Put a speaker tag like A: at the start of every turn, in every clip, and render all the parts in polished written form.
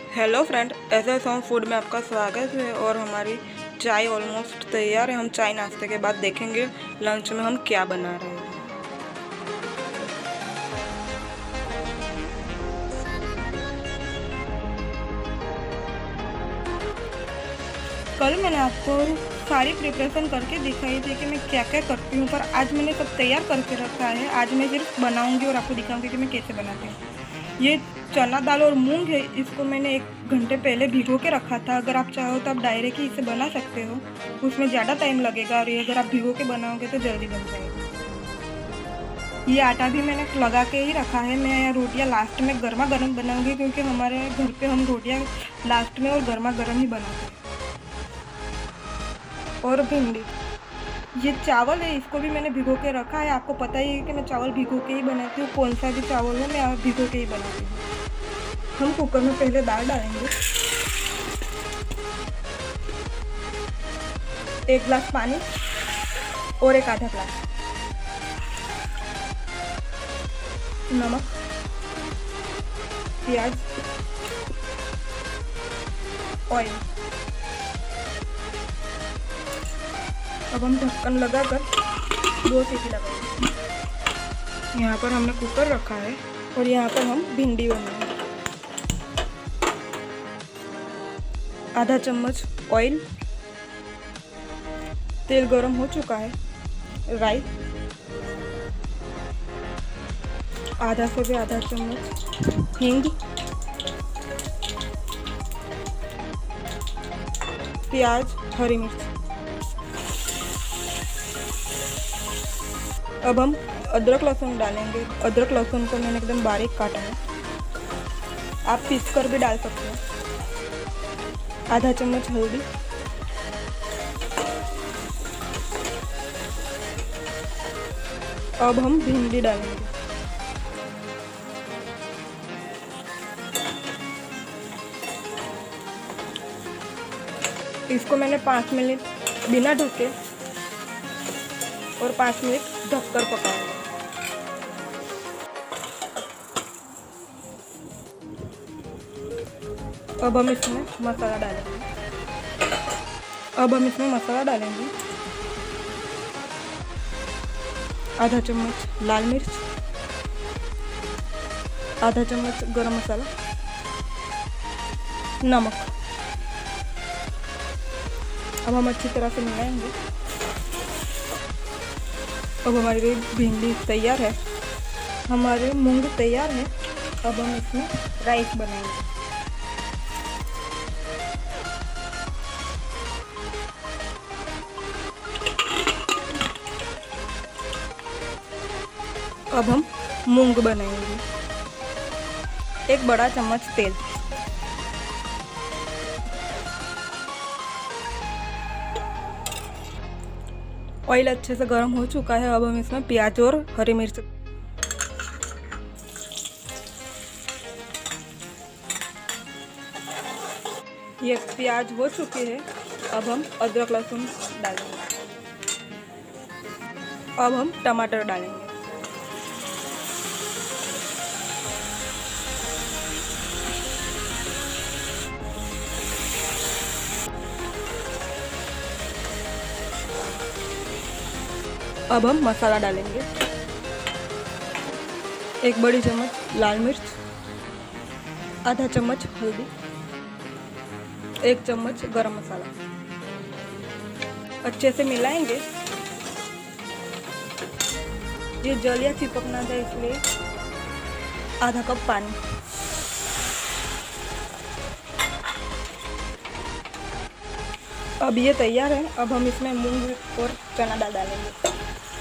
A: Hello friend, ऐसे song food में आपका स्वागत है। और हमारी चाय ऑलमोस्ट तैयार है। हम चाय नाश्ते के बाद देखेंगे लंच में हम क्या बना रहे हैं। कल मैंने आपको सारी प्रिपरेशन करके दिखाई थी कि मैं क्या क्या करती हूँ, पर आज मैंने सब तैयार करके रखा है। आज मैं सिर्फ बनाऊंगी और आपको दिखाऊंगी कि मैं कैसे बनाती हूँ। ये चना दाल और मूंग है, इसको मैंने 1 घंटे पहले भिगो के रखा था। अगर आप चाहो तो आप डायरेक्ट ही इसे बना सकते हो, उसमें ज़्यादा टाइम लगेगा। और ये अगर आप भिगो के बनाओगे तो जल्दी बन जाएगा। ये आटा भी मैंने लगा के ही रखा है। मैं रोटियां लास्ट में गर्मा गर्म बनाऊंगी, क्योंकि हमारे घर पे हम रोटियां लास्ट में और गर्मा गर्म ही बनाते हैं। और भिंडी, ये चावल है, इसको भी मैंने भिगो के रखा है। आपको पता ही है कि मैं चावल भिगो के ही बनाती हूँ। कौन सा भी चावल हो मैं भिगो के ही बनाती हूँ। हम कुकर में पहले दाल डालेंगे। 1 गिलास पानी और 1 आधा गिलास नमक, प्याज, ऑयल। अब हम ढक्कन लगाकर 2 सीटी लगाएंगे। यहाँ पर हमने कुकर रखा है और यहाँ पर हम भिंडी बनाएंगे। आधा चम्मच ऑयल, तेल गरम हो चुका है। राई, आधा से भी आधा चम्मच हींग, प्याज, हरी मिर्च। अब हम अदरक लहसुन डालेंगे। अदरक लहसुन को मैंने एकदम बारीक काटा है, आप पीस कर भी डाल सकते हो। आधा चम्मच हल्दी, अब हम भिंडी डालेंगे। इसको मैंने 5 मिनट बिना ढके और 5 मिनट ढककर पकाऊंगा। अब हम इसमें मसाला डालेंगे। आधा चम्मच लाल मिर्च, आधा चम्मच गरम मसाला, नमक। अब हम अच्छी तरह से मिलाएंगे। अब हमारी भिंडी तैयार है, हमारे मूंग तैयार है। अब हम इसमें राइस बनाएंगे। अब हम मूंग बनाएंगे। 1 बड़ा चम्मच तेल, ऑयल अच्छे से गर्म हो चुका है। अब हम इसमें प्याज और हरी मिर्च, ये प्याज हो चुके हैं। अब हम अदरक लहसुन डालेंगे। अब हम टमाटर डालेंगे। अब हम मसाला डालेंगे। 1 बड़ी चम्मच लाल मिर्च, आधा चम्मच हल्दी, 1 चम्मच गरम मसाला। अच्छे से मिलाएंगे। ये जल या चिपक ना जाए, इसलिए आधा कप पानी। अब ये तैयार है। अब हम इसमें मूंग और चना दाल डालेंगे।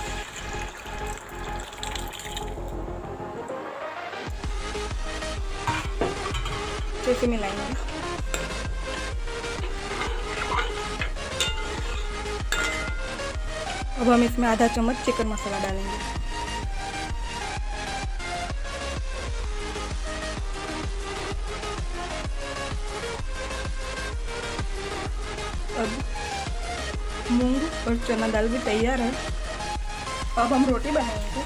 A: अच्छे से मिलाएंगे। अब हम इसमें आधा चम्मच चिकन मसाला डालेंगे। अब मूंग और चना दाल भी तैयार है। अब हम रोटी बनाएंगे।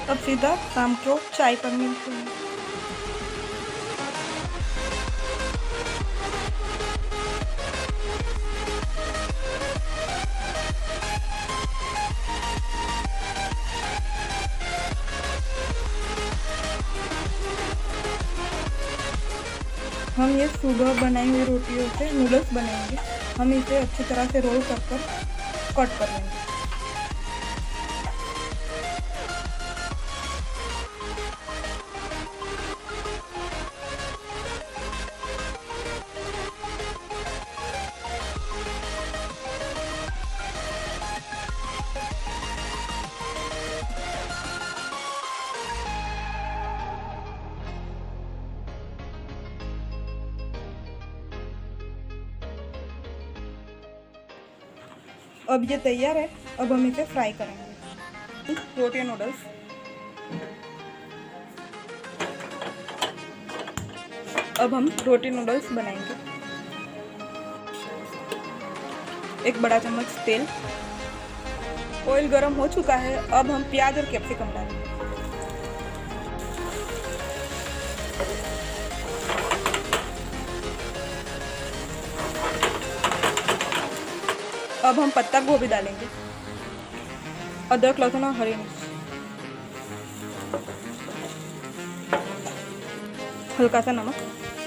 A: अब सीधा शाम को चाय पर मिलते हैं। हम ये सुबह बनाई हुई रोटियों से नूडल्स बनाएंगे। हम इसे अच्छी तरह से रोल कर कट कर लेंगे। अब ये तैयार है। अब हम इसे फ्राई करेंगे। रोटी नूडल्स। अब हम रोटी नूडल्स बनाएंगे। एक बड़ा चम्मच तेल। ऑयल गरम हो चुका है। अब हम प्याज और कैप्सिकम डालेंगे। अब हम पत्ता गोभी डालेंगे, अदरक लहसुन और हरी मिर्च, हल्का सा नमक,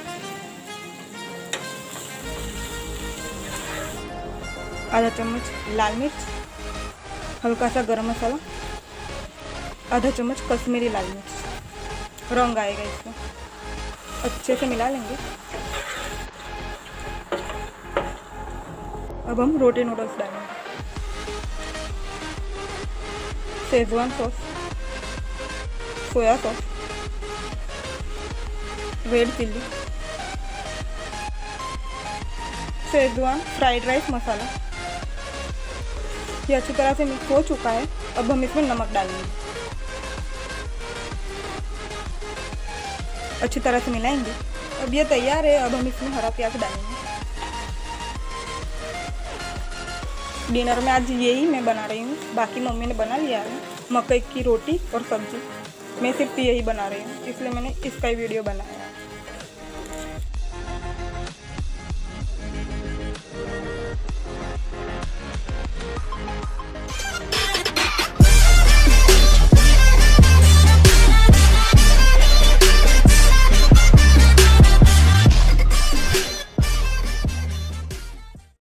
A: आधा चम्मच लाल मिर्च, हल्का सा गरम मसाला, आधा चम्मच कश्मीरी लाल मिर्च। रंग आएगा इसमें। अच्छे से मिला लेंगे। अब हम रोटी नूडल्स डालेंगे। Schezwan sauce, soya sauce, red chilli, schezwan fried rice masala. ये अच्छी तरह से मिक्स हो चुका है। अब हम इसमें नमक डालेंगे। अच्छी तरह से मिलाएंगे। अब ये तैयार है। अब हम इसमें हरा प्याज डालेंगे। डिनर में आज यही मैं बना रही हूँ, बाकी मम्मी ने बना लिया है मकई की रोटी और सब्जी। मैं सिर्फ यही बना रही हूँ, इसलिए मैंने इसका ही वीडियो बनाया।